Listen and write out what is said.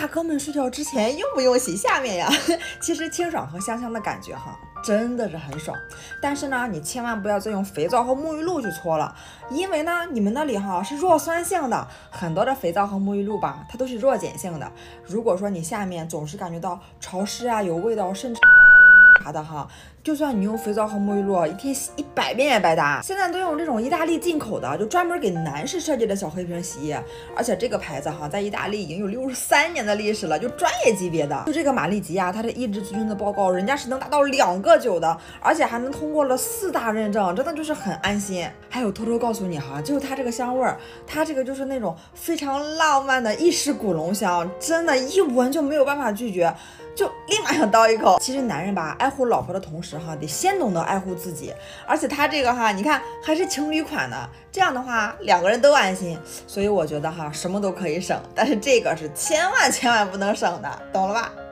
大哥们睡觉之前用不用洗下面呀？其实清爽和香香的感觉哈，真的是很爽。但是呢，你千万不要再用肥皂和沐浴露去搓了，因为呢，你们那里哈是弱酸性的，很多的肥皂和沐浴露吧，它都是弱碱性的。如果说你下面总是感觉到潮湿啊、有味道，甚至啥的哈，就算你用肥皂和沐浴露，一天洗100遍也白搭。现在都用这种意大利进口的，就专门给男士设计的小黑瓶洗衣，而且这个牌子哈，在意大利已经有63年的历史了，就专业级别的。就这个玛丽吉啊，它的抑制菌的报告，人家是能达到2个9的，而且还能通过了4大认证，真的就是很安心。还有偷偷告诉你哈，就是它这个香味儿，它这个就是那种非常浪漫的意式古龙香，真的，一闻就没有办法拒绝。就立马想倒一口。其实男人吧，爱护老婆的同时哈，得先懂得爱护自己。而且他这个哈，你看还是情侣款的，这样的话2个人都安心。所以我觉得哈，什么都可以省，但是这个是千万不能省的，懂了吧？